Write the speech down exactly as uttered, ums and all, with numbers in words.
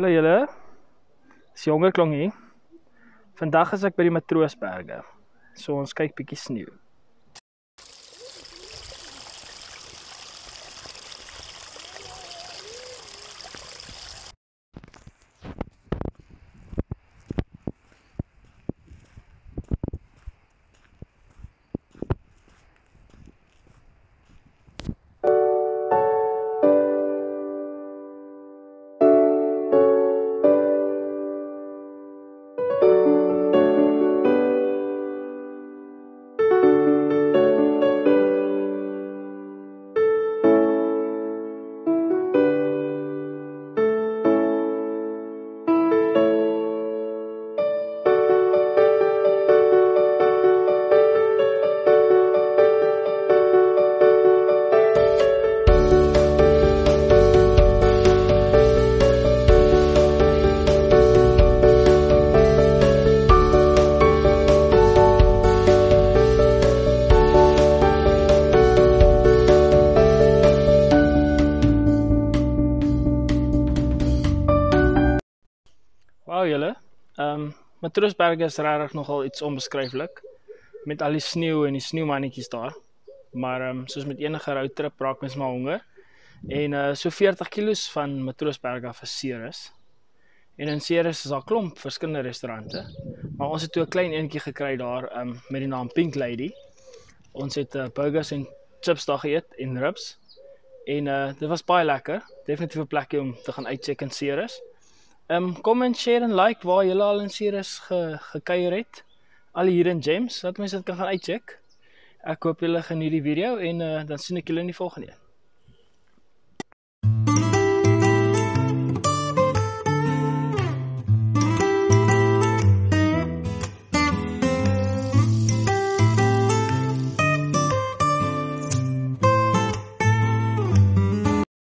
Hallo julle, dis Jonger Klong hier. Vandag is ek by die Matroosberge. So ons kyk bietjie sneeu. Wauw julle, um, Matroosberge is regtig nogal iets onbeskryflik met al die sneeu en die sneeumannetjies daar. Maar um, soos met enige roadtrip raak mens maar honger. En uh, so veertig kilos van Matroosberge af is Ceres. En in Ceres is daar klomp verskillende restaurante. Maar ons het toe 'n klein eentjie gekry daar um, met die naam Pink Lady. Ons het uh, burgers en chips daar geëet en ribs. En uh, dit was baie lekker. Definitief 'n plekkie om te gaan uitcheck in Ceres. Um, kom en share en like waar julle al in Ceres ge, gekuier het. Al hier in Gems, dat mense dit kan gaan uitcheck. Ek hoop julle geniet die video en uh, dan sien ek julle in die volgende een.